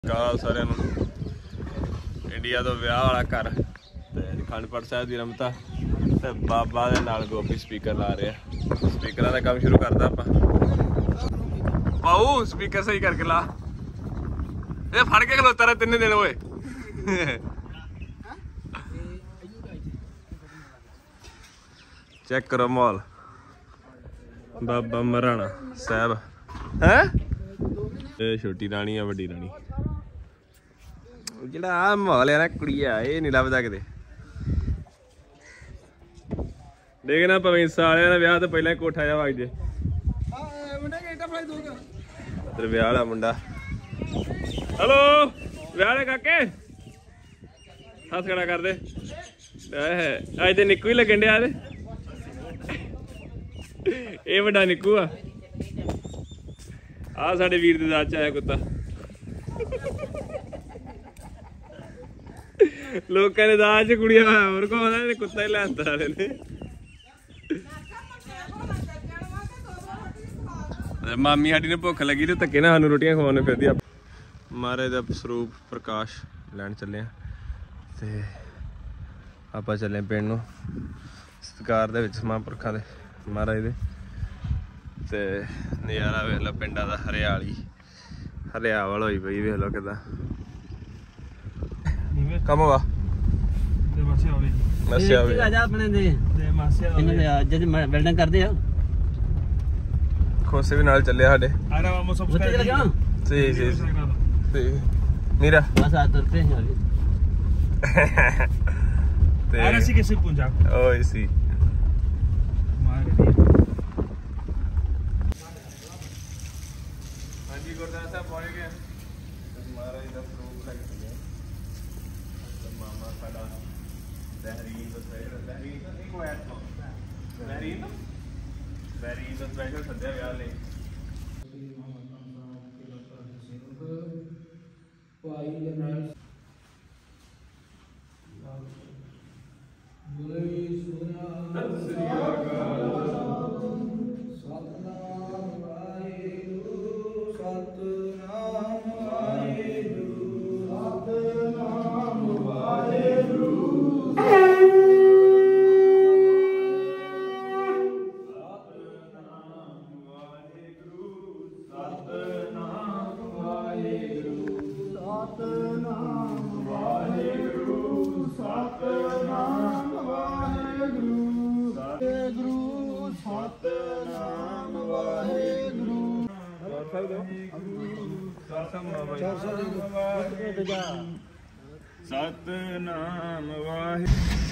ਕਾਲ ਸਾਰਿਆਂ ਨੂੰ ਇੰਡੀਆ ਤੋਂ ਵਿਆਹ ਵਾਲਾ ਘਰ ਤੇ ਅਖੰਡਪੁਰ ਸਾਹਿਬ ਦੀ ਰਮਤਾ ਤੇ ਬਾਬਾ ਦੇ ਨਾਲ ਗੋਪੀ ਸਪੀਕਰ ਲਾ ਰਿਹਾ। ਸਪੀਕਰਾਂ ਦਾ ਕੰਮ ਸ਼ੁਰੂ ਕਰਦਾ ਆਪਾਂ। ਪਾਉ ਸਪੀਕਰ ਸਹੀ ਕਰਕੇ ਲਾ। ਇਹ ਫੜ ਕੇ ਖਲੋਤਾ ਰਿਹਾ 3 ਦਿਨ ਓਏ। ਚੈੱਕ ਕਰੋ ਮਾਹੌਲ। ਬਾਬਾ ਮਰਾਣਾ ਸਾਹਿਬ ਹੈ। ਇਹ ਛੋਟੀ ਰਾਣੀ ਆ ਵੱਡੀ ਰਾਣੀ। ਜਿਹੜਾ ਆ ਮਾਹੌਲ ਹੈ ਨਾ ਕੁੜੀ ਆ ਇਹ ਨਹੀਂ ਲੱਭਦਾ ਕਿਤੇ। ਦੇਖਣਾ ਭਾਵੇਂ ਸਾਲਿਆਂ ਦਾ ਵਿਆਹ ਤੋਂ ਪਹਿਲਾਂ ਕੋਠਾ ਜਾ ਵਗ ਜੇ। ਇੱਧਰ ਵਿਆਹ ਵਾਲਾ ਮੁੰਡਾ। ਹੈਲੋ ਵਿਆਹ ਵਾਲੇ ਕਾਕੇ ਹੱਥ ਖੜਾ ਕਰਦੇ। ਅੱਜ ਤੇ ਨਿੱਕੂ ਹੀ ਲੱਗਣ ਡਿਆ ਤੇ ਇਹ ਵੱਡਾ ਨਿੱਕੂ ਆ। ਆ ਸਾਡੇ ਵੀਰ ਦੇ ਦਾਜ ਚ ਆਇਆ ਕੁੱਤਾ। ਲੋਕਾਂ ਨੇ ਦਾਜ ਚ ਕੁੜੀਆਂ ਹੋਰ ਕੋ ਆਉਂਦਾ ਨੇ ਕੁੱਤਾ ਹੀ ਲੈਂਦਾ ਵਾਲੇ ਨੇ। ਮਾਮੀ ਸਾਡੀ ਨੇ ਭੁੱਖ ਲੱਗੀ ਤੇ ਧੱਕੇ ਨਾਲ ਸਾਨੂੰ ਰੋਟੀਆਂ ਖਵਾਉਣ ਫਿਰਦੀ ਆ। ਮਹਾਰਾਜ ਦਾ ਸਰੂਪ ਪ੍ਰਕਾਸ਼ ਲੈਣ ਚੱਲੇ ਆ ਤੇ ਆਪਾਂ ਚੱਲੇ ਪਿੰਡ ਨੂੰ ਸਤਿਕਾਰ ਦੇ ਵਿੱਚ ਮਹਾਂਪੁਰਖਾਂ ਦੇ ਮਹਾਰਾਜ ਦੇ। ਤੇ ਨਜ਼ਾਰਾ ਵੇਖ ਲਓ ਪਿੰਡਾਂ ਦਾ। ਹਰਿਆਲੀ ਹਰਿਆਵਲ ਹੋਈ ਪਈ ਵੇਖ ਲਓ ਕਿੱਦਾਂ ਕੰਮ ਵਾ ਬਿਲਡਿੰਗ ਕਰਦੇ ਆ। ਖੋਸੇ ਵੀ ਨਾਲ ਚੱਲਿਆ ਸਾਡੇ। ਨੀਰਾ ਓਏ ਸੀ ਹਾਂਜੀ ਗੁਰਦਾਸ ਸਾਹਿਬ ਪਹੁੰਚ ਗਏ। ਮਹਾਰਾਜ ਦਾ ਸਰੂਪ ਲੱਗ ਗਿਆ। ਮਾਮਾ ਸਾਡਾ ਬਹਿਰੀਨ ਤੋਂ ਸਪੈਸ਼ਲ ਸੱਦਿਆ ਵਿਆਹ ਲਈ। ਸਤਨਾਮ ਵਾਹਿਗੁਰੂ।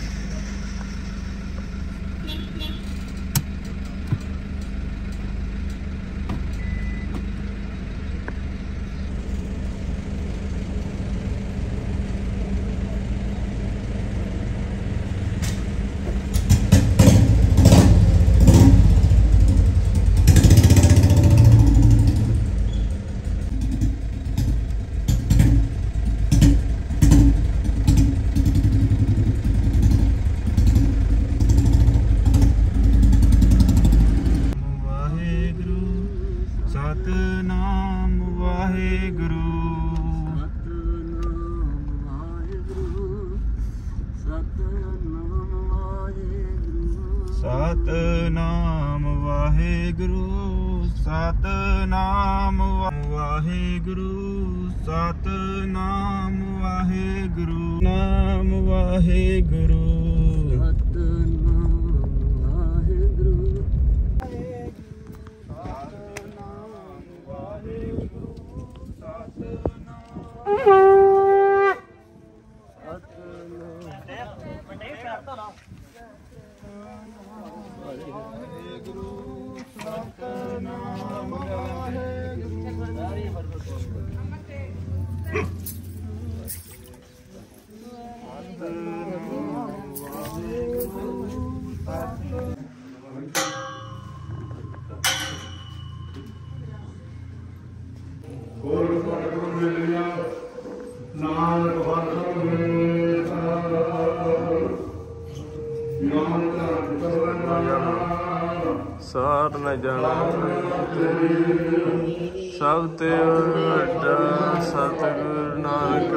ਸਤਨਾਮ ਵਾਹਿਗੁਰੂ ਸਤਨਾਮ ਵਾਹਿਗੁਰੂ ਸਤਨਾਮ ਵਾਹਿਗੁਰੂ ਨਾਮ ਵਾਹਿਗੁਰੂ ਸਾਰ ਨ ਜਾਣਾ सब ते वड्डा सतगुरु नानक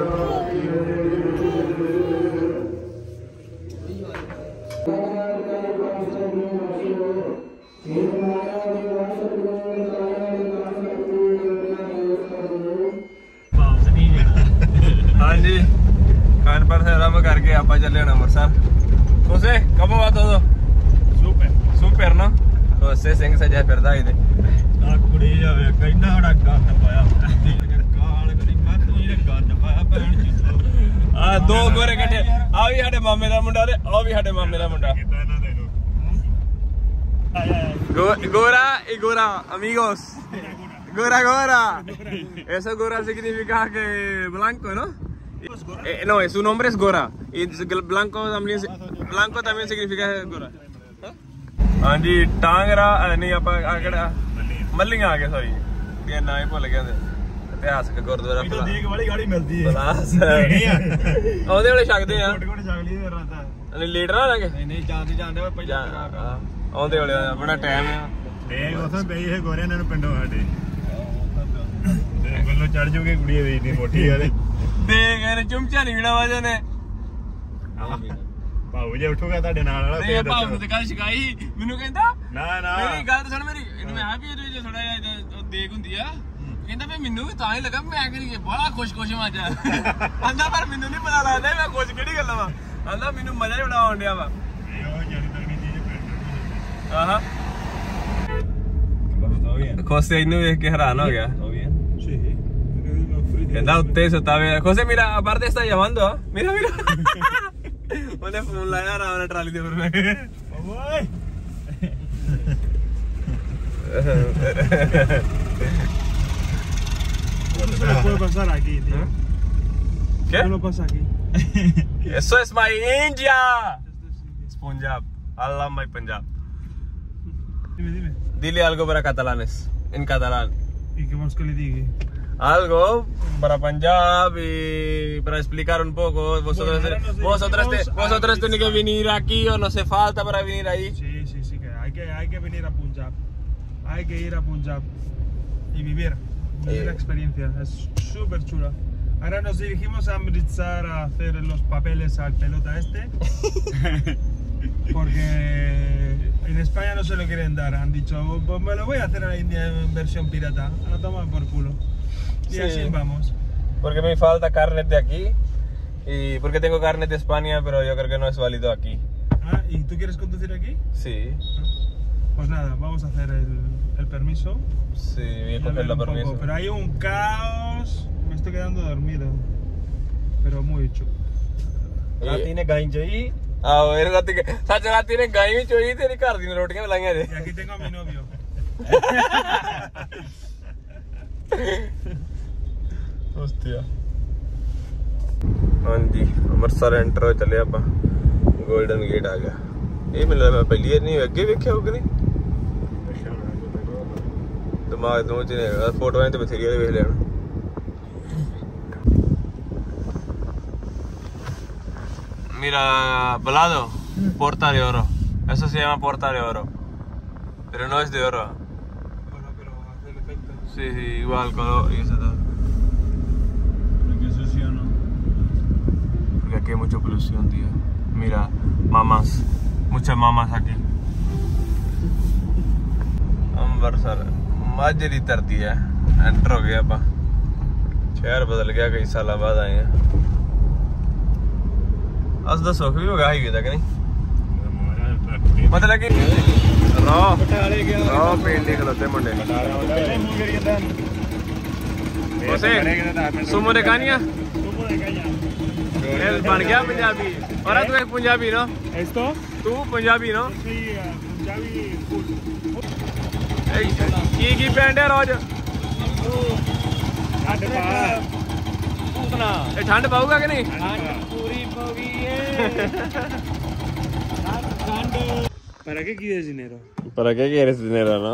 हाँ जी कानपुर से आराम करके आप चले अमृतसर तुसे कब बात हो सुपर ना तो से सिंह सजा फिरदा ही कुड़ी जावे कहना बड़ा गंद पाया काल करी मैं तू ये गंद पाया भैन चित्तो आ दो गोरे इकट्ठे आ भी साडे मामे दा मुंडा ते आ भी साडे मामे दा मुंडा गोरा y gora amigos gora eso gora significa que blanco no no su nombre es gora y blanco también significa gora हाँ जी टांगरा नहीं आप मल्लियां आ गए सॉरी ये ना ही भूल गए इतिहासक गुरुद्वारा देख वाली गाड़ी मिलती है बलास आउंदे वाले छकदे आ कोट छक लिए राता नहीं लेट ना लागे नहीं जानते पहले आउंदे वाले बड़ा टाइम है देख उथों पई है गोरे ने पिंडों साडे ਗੱਲੋਂ ਚੜ ਜੂਗੇ ਕੁੜੀ ਦੀ ਇੰਨੀ ਮੋਟੀ ਆ ਦੇਖ ਇਹਨੇ ਚੁੰਮਚਾ ਨਹੀਂ ਵੀਣਾ ਵਾਜੇ ਨੇ ਭਾਉ ਜੇ ਉੱਠੂਗਾ ਤੁਹਾਡੇ ਨਾਲ ਵਾਲਾ ਨਹੀਂ ਭਾਉ ਨੂੰ ਤੇ ਕੱਲ ਸ਼ਿਕਾਈ ਮੈਨੂੰ ਕਹਿੰਦਾ ਨਾ ਮੇਰੀ ਗੱਲ ਸੁਣ ਮੇਰੀ ਇਹਨੂੰ ਮੈਂ ਆ ਵੀ ਇਹਦੇ ਵਿੱਚ ਥੋੜਾ ਜਿਹਾ ਦੇਖ ਹੁੰਦੀ ਆ ਕਹਿੰਦਾ ਵੀ ਮੈਨੂੰ ਵੀ ਤਾਂ ਹੀ ਲੱਗਾ ਮੈਂ ਕਰੀਏ ਬੜਾ ਖੁਸ਼ ਮਾਜ ਆਂਦਾ ਪਰ ਮੈਨੂੰ ਨਹੀਂ ਪਤਾ ਲੱਗਦਾ ਮੈਂ ਖੁਸ਼ ਕਿਹੜੀ ਗੱਲਾਂ ਵਾ ਆਂਦਾ ਮੈਨੂੰ ਮਜ਼ਾ ਹੀ ਬੜਾ ਆਉਣ ਡਿਆ ਵਾ ਇਹੋ ਜਿਹੜੀ ਤਗੜੀ ਚੀਜ਼ ਪਿੰਡ ਆਹਾ ਖੋਸੇ ਇਹਨੂੰ ਵੇਖ ਕੇ ਹੈਰਾਨ ਹੋ ਗਿਆ ਕਹਿੰਦਾ ਉੱਤੇ ਸੁੱਤਾ ਵੇ ਖੋਸੇ ਮੇਰਾ ਪਰਦੇ ਸਤਾ ਜਾਵੰਦੋ ਮੇਰਾ ਉਹਨੇ ਫੋਨ ਲਾਇਆ ਆਰਾਮ ਨਾਲ ਟਰਾਲੀ ਦੇ ਉੱਪਰ ਮੈਂ ਓਏ puedo pasar aquí, tío. ¿Qué? No pasa aquí. Eso es my India. Es Punjab. Allah my Punjab. Dime. Dile algo para catalanes en catalán. ¿Y qué más que le diga? Algo para Punjab y para explicar un poco. Vosotros tenéis que venir aquí o no hace falta para venir ahí. Sí, que hay que venir a Punjab. Hay que ir a Punjab y vivir la experiencia. Es súper chula. Ahora nos dirigimos a Amritsar a hacer los papeles al pelota este. Porque en España no se lo quieren dar. Han dicho, pues me lo voy a hacer a la India en versión pirata. A la toman por culo. Y Sí. así vamos. Porque me falta carnet de aquí y porque tengo carnet de España, pero yo creo que no es válido aquí. Ah, ¿y tú quieres conducir aquí? Sí, Pues nada, vamos a hacer el permiso. sí, voy a Y a coger ver la un poco. permiso. Pero hay un caos. Me estoy quedando dormido. Pero muy chulo. ਰਾਤੀ ने again चाहिए. ਆਹੋ ਇਹ ਰਾਤੀ ਸੱਚ ਰਾਤੀ ਨੇ ਗਾਈ ਵੀ ਚੋਈ ਤੇਰੀ ਘਰ ਦੀ ਨੇ ਰੋਟੀਆਂ ਲਾਈਆਂ ਜੇ Y aquí tengo a mi novio. ਹਸਤੀਆ ਹਾਂਜੀ ਅੰਮ੍ਰਿਤਸਰ ਐਂਟਰ ਹੋ ਚੱਲੇ ਆਪਾਂ ਗੋਲਡਨ ਗੇਟ ਆ ਗਿਆ ਇਹ ਮੈਨੂੰ ਲੱਗਦਾ ਮੈਂ ਪਹਿਲੀ ਵਾਰ ਨਹੀਂ ਅੱਗੇ ਵੇਖਿਆ ਹੋਊਗਾ ਨਹੀਂ ਦਿਮਾਗ ਤੋਂ ਚ ਨਹੀਂ ਫੋਟੋਆਂ ਤੇ ਬਥੇਰੀਆਂ ਵੇਖ ਲੈਣ Mira, Balado, Porta de Oro. Eso se llama Porta de Oro. Pero no es de oro. Bueno, pero hace el efecto. Sí, igual color y eso todo. Porque eso sí o no. Porque aquí hay mucha polución, tío. Mira, mamás. Muchas mamás aquí. Amritsar. Majri धरती है. Enter हो गया अपा. शहर बदल गया कई साल बाद आए हैं. ਅੱਜ ਦਾ ਸੁੱਖ ਵੀ ਹੋ ਗਿਆ ਹਾਈਵੇ ਤੱਕ ਨਹੀਂ ਮਤਲਬ ਕਿ ਰੋ ਪੇਂਟ ਦੇ ਖਲੋਤੇ ਮੁੰਡੇ ਉਸੇ ਸੁਮੋ ਦੇ ਕਾਨੀਆਂ ਇਹ ਬਣ ਗਿਆ ਪੰਜਾਬੀ ਔਰ ਤੂੰ ਇੱਕ ਪੰਜਾਬੀ ਨਾ ¿Esto? ਤੂੰ ਪੰਜਾਬੀ ਨਾ Sí, Punjabi full. ਕੀ ਪੈਂਟ ਹੈ ਰੋਜ਼ ਇਹ ਠੰਡ ਪਾਊਗਾ ਕਿ ਨਹੀਂ Puri pogi. ¿Para qué quieres dinero? ¿Para qué quieres dinero, no?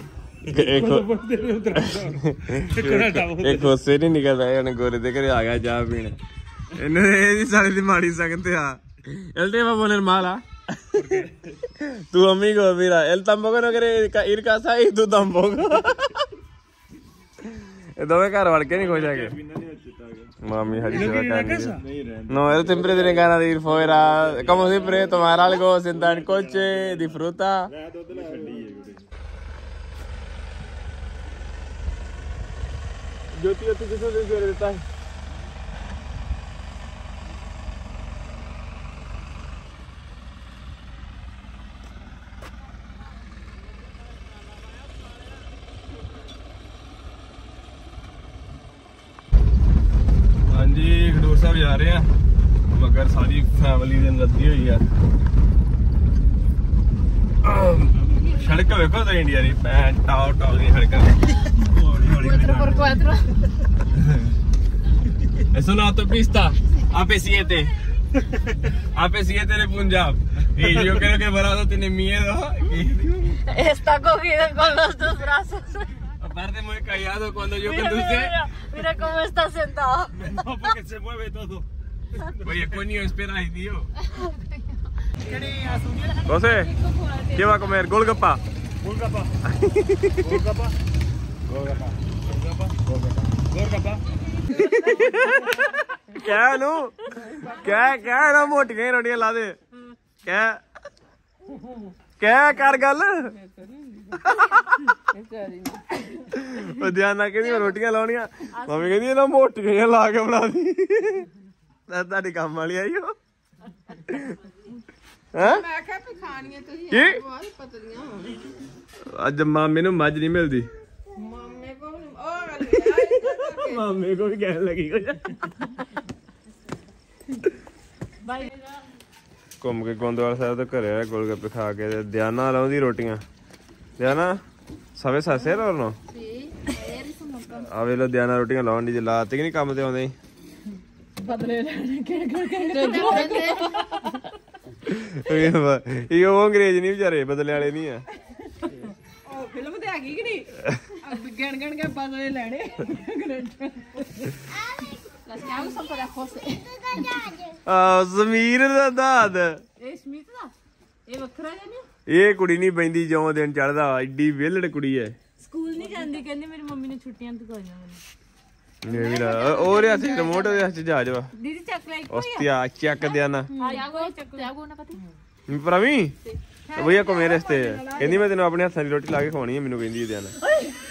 ਇੱਕ ਹੋਸੇ ਨਹੀਂ ਨਿਕਲਦਾ ਉਹਨੇ ਗੋਰੇ ਦੇ ਘਰੇ ਆ ਗਿਆ ਚਾਹ ਪੀਣ ਇਹਨੇ ਇਹਦੀ ਸਾਲੀ ਦੀ ਮਾੜੀ ਸਕਤੇ ਆ él te va a poner mala tu amigo mira él tampoco no quiere ir casa y tú tampoco Dove caro qualche ne cosa che? Mamma mia, no, él siempre tiene ganas de ir fuera. Como siempre, tomar algo, sentar en el coche, disfrutar. Yo tío, tú qué sabes de verdad. ਹਾਂਜੀ ਖਡੂਰ ਸਾਹਿਬ ਜਾ ਰਹੇ ਆ ਮਗਰ ਸਾਰੀ family ਦੇ ਲੱਦੀ ਹੋਈ ਆ ਸੜਕ ਵੇਖੋ ਤੇ ਇੰਡੀਆ ਦੀ ਟਾਓ ਟਾਓ ਦੀ ਸੜਕਾਂ 4x4 Eso no autopista AP7 AP7 de Punjab y yo creo que Barato tiene miedo Está cogido con los dos brazos. aparte muy callado cuando yo Mira, conduce mira, mira cómo está sentado. No, porque se mueve todo. oye coño espera ahí tío José ¿qué va a comer? Golgappa Golgappa. Golgappa. Golgappa. Golgappa. Golgappa. क्या नू क्या ना मोटियां रोटियां ला दे क्या कर गल ध्यान कहती रोटियां लाउनियां मम्मी कहती ना मोटियां ला के बना दी ਤੁਹਾਡੀ ਕੰਮ ਵਾਲੀ ਆਈ ਹੋ ਹੈ ਮੈਂ ਕਿਹਾ ਵੀ ਖਾਣੀਆਂ ਤੁਸੀਂ ਕੀ ਬਹੁਤ ਪਤਲੀਆਂ ਹੋ ਅੱਜ ਮਾਮੇ ਨੂੰ ਮੱਝ ਨਹੀਂ ਮਿਲਦੀ ਮਾਮੇ ਕੋਲ ਉਹ ਮਾਮੇ ਕੋ ਵੀ ਕਹਿਣ ਲੱਗੀ ਕੁਝ ਘੁੰਮ ਕੇ ਗੋਂਦਵਾਲ ਸਾਹਿਬ ਤੋਂ ਘਰੇ ਆਇਆ ਗੋਲਗੱਪੇ ਖਾ ਕੇ ਤੇ ਦਿਆਨਾ ਲਾਉਂਦੀ ਰੋਟੀਆਂ ਦਿਆਨਾ ਸਵੇ ਸਾਸੇ ਰੋਣੋ ਆ ਵੇ ਲੋ ਦਿਆਨਾ ਰੋਟੀਆਂ ਲਾਉਣ ਦੀ ਜੇ ਲਾਤੀ ਕਿ ਨਹੀਂ ਕੰਮ ਤੇ ਆਉਂਦੇ ਬਦਲੇ ਲੈਣੇ ਕਿ ਇਹ ਉਹ ਅੰਗਰੇਜ਼ ਨਹੀਂ ਵਿਚਾਰੇ ਬਦਲੇ ਵਾਲੇ ਨਹੀਂ ਆ ਉਹ ਫਿਲਮ ਤੇ ਆ ਗਈ ਕਿ ਨਹੀਂ ਗਣ ਗਣ ਕੇ ਬਦਲੇ ਲੈਣੇ Las que hago son para José. ਜ਼ਮੀਰ ਦਾ ਦਾਦ ਇਹ ਸਮਿਤ ਦਾ ਇਹ ਵੱਖਰਾ ਜਿਹਾ ਨਹੀਂ ਇਹ ਕੁੜੀ ਨਹੀਂ ਬੈਂਦੀ ਜਿਉਂ ਦਿਨ ਚੜਦਾ ਐਡੀ ਵਿਹਲੜ ਕੁੜੀ ਐ ਸਕੂਲ ਨਹੀਂ ਜਾਂਦੀ ਕਹਿੰਦੀ ਮੇਰੀ ਮੰਮੀ ਨੇ ਛੁੱਟੀਆਂ ਤੇ ਕਰਾਈਆਂ ਮੈਨੂੰ ਉਹ ਰਿਆ ਸੀ ਰਿਮੋਟ ਉਹਦੇ ਹੱਥ 'ਚ ਜਹਾਜ਼ ਵਾ ਦੀਦੀ ਚੱਕ ਲੈ ਇੱਕ ਹostia ਚੱਕ ਦਿਆ ਨਾ te hago una patita ਪ੍ਰਵੀ ਭਈਆ ਕੋ ਮੇਰੇ ਰਸਤੇ ਕਹਿੰਦੀ ਮੈਂ ਤੈਨੂੰ ਆਪਣੇ ਹੱਥਾਂ ਦੀ ਰੋਟੀ ਲਾ ਕੇ ਖਵਾਉਣੀ ਹੈ ਮੈਨੂੰ ਕਹਿੰਦੀ ਦਿਆ ਨਾ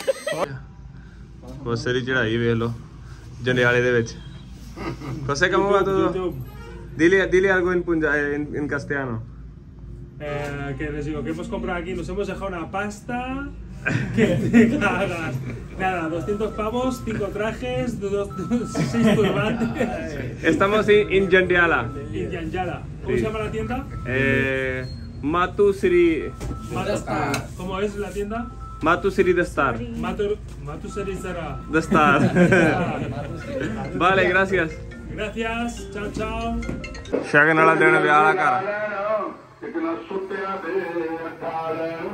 ਕੋਸੇ ਦੀ ਚੜਾਈ ਵੇਖ ਲੋ ਜੰਡਿਆਲੇ ਦੇ ਵਿੱਚ ਕੋਸੇ ਕਮੂਗਾ ਤੂੰ dile algo en en castellano Que les digo que hemos comprado aquí, nos hemos dejado una pasta que te cagas. Nada, 200 pavos, 5 trajes, 6 turbantes. estamos en Jandiala Y Yanjala. ¿Cómo se llama la tienda? Matu Sri ¿Cómo es la tienda? Matu Sri Dastar Matu Serizara. Dastar vale gracias Gracias, chao, chao. ਸ਼ਗਨ ਵਾਲਾ ਦਿਨ ਵਿਆਹ ਵਾਲਾ ਘਰ ਇਤਨਾ ਸੁੱਤਿਆ ਦੇ ਅਟਾਲ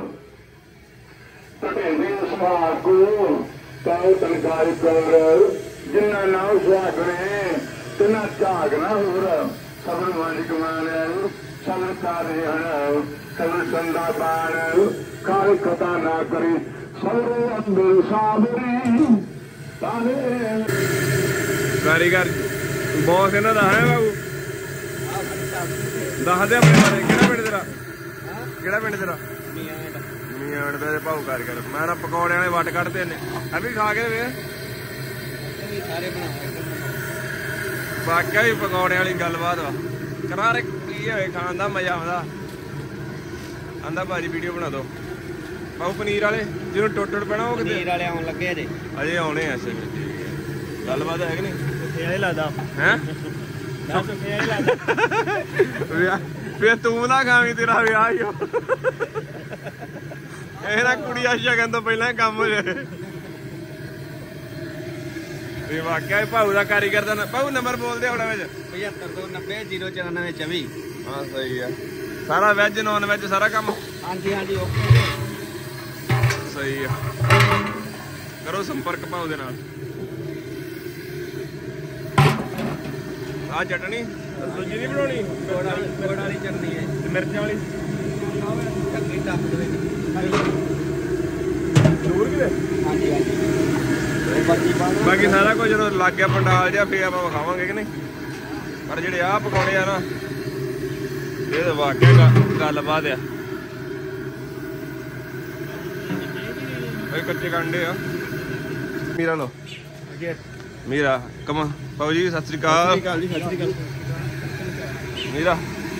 ਤਟੇਂਦੇ ਸਮਾਕੂ ਤਾਉ ਤਨਕਾਰ ਕਰ ਜਿੰਨਾ ਨਾਮ ਸੁਆਗਣੇ ਤਿਨਾ ਝਾਗ ਨਾ ਹੋਰ ਸਬਰ ਮਾਲਿਕ ਮਾਨਿਆ ਸਬਰ ਕਾਰੇ ਹਣ ਸਬਰ ਸੰਦਾ ਬਾਣ ਕਾਰ ਕਥਾ ਨਾ ਕਰੀ ਸਬਰ ਅੰਦਰ ਸਾਬਰੀ ਤਾਨੇ ਕਾਰੀਗਰ ਬੌਸ ਇਹਨਾਂ ਦਾ ਹੈ ਬਾਬੂ ਦੱਸ ਦੇ ਆਪਣੇ ਬਾਰੇ ਕਿਹੜਾ ਪਿੰਡ ਤੇਰਾ ਮੀਆਂ ਪਿੰਡ ਦਾ ਭਾਊ ਕਾਰੀਗਰ ਮੈਂ ਨਾ ਪਕੌੜੇ ਵਾਲੇ ਵੱਟ ਕੱਢਦੇ ਨੇ ਆ ਵੀ ਖਾ ਕੇ ਵੇ ਵਾਕਿਆ ਵੀ ਪਕੌੜੇ ਵਾਲੀ ਗੱਲਬਾਤ ਵਾ ਕਰਾਰੇ ਕੀ ਹੋਏ ਖਾਣ ਦਾ ਮਜ਼ਾ ਆਉਂਦਾ ਆਂਦਾ ਭਾਜੀ ਵੀਡੀਓ ਬਣਾ ਦੋ ਬਾਬੂ ਪਨੀਰ ਵਾਲੇ ਜਿਹਨੂੰ ਟੁੱਟ ਪੈਣਾ ਉਹ ਕਿਤੇ ਪਨੀਰ ਵਾਲੇ ਆਉਣ ਲੱਗੇ ਅਜੇ ਆਉਣੇ ਐ ਅੱਛਾ ਗੱਲਬਾਤ ਹੈ ਕਿ ਨਹੀਂ ਇਹ ਲੱਗਦਾ ਹੈ ਫੇਰ ਤੂੰ ਨਾ ਖਾਵੀਂ ਤੇਰਾ ਵਿਆਹ ਹੀ ਇਹ ਨਾ ਕੁੜੀ ਸ਼ਗਨ ਤੋਂ ਪਹਿਲਾਂ ਕੰਮ ਹੋ ਜਾਏ ਇਹ ਵਾਕਿਆ ਭਾਊ ਦਾ ਕਾਰੀਗਰ ਦਾ ਭਾਊ ਨੰਬਰ ਬੋਲਦੇ ਹੁਣ ਵਿੱਚ 7529094094 ਹਾਂ ਸਹੀ ਆ ਸਾਰਾ ਵੈਜ ਨੌਨ ਵੈਜ ਸਾਰਾ ਕੰਮ ਹਾਂਜੀ ਓਕੇ ਸਹੀ ਆ ਕਰੋ ਸੰਪਰਕ ਭਾਊ ਦੇ ਨਾਲ ਆ ਚਟਣੀ ਦੂਜੀ ਨਹੀਂ ਬਣਾਉਣੀ ਗੁੜ ਵਾਲੀ ਚਟਨੀ ਹੈ ਤੇ ਮਿਰਚਾਂ ਵਾਲੀ ਚੰਗੀ ਟੱਪ ਦੇ ਵਿੱਚ ਜ਼ਰੂਰ ਕਿਤੇ ਹਾਂਜੀ ਬਾਕੀ ਸਾਰਾ ਕੁਝ ਜਦੋਂ ਲੱਗ ਗਿਆ ਪੰਡਾਲ ਜਿਹਾ ਫੇਰ ਆਪਾਂ ਵਿਖਾਵਾਂਗੇ ਕਿ ਨਹੀਂ। ਪਰ ਜਿਹੜੇ ਆਹ ਪਕੌੜੇ ਆ ਨਾ ਇਹ ਤਾਂ ਵਾਕਿਆ ਗੱਲਬਾਤ ਆ। ਇਹ ਕੱਚੇ ਕਾਂਡੇ ਆ। ਮੀਰਾ ਲੋ ਮੀਰਾ ਕਮਾ ਪਾਉ ਜੀ ਸਤਿ ਸ੍ਰੀ ਅਕਾਲ। Meera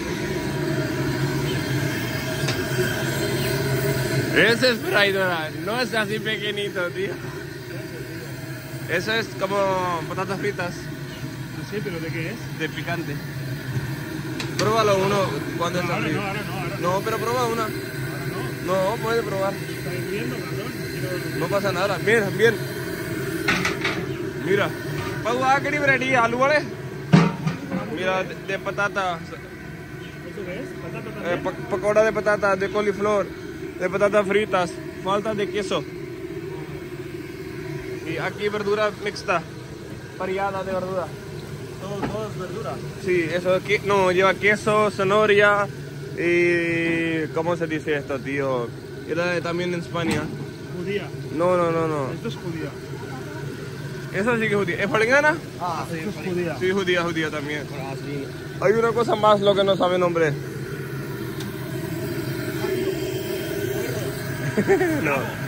ese es traidora, no es así pequeñito, tío. Eso es como patatas fritas. No sé, pero ¿de qué es? De picante. Pruébalo uno cuando está frío. No, pero prueba una. No, puedes probar. ¿Está hirviendo, cabrón? No pasa nada. Mira, bien. Mira. Pau, ¿a qué variety है? ¿Alू वाले? Mira, de patata. ¿Eso qué es? ¿Patata también? Pacoda de patata, de coliflor, de patatas fritas. Falta de queso. Y aquí verdura mixta. Variada de verdura. Todo es verdura. Sí, eso aquí, no, lleva queso, zanahoria y... ¿Cómo se dice esto, tío? Era también en España. Judía. No. Esto es judía. Eso sí que es judía. ¿Es falingana? Esto es judía. Sí, judía también. Hay una cosa más lo que no sabe nombre. No.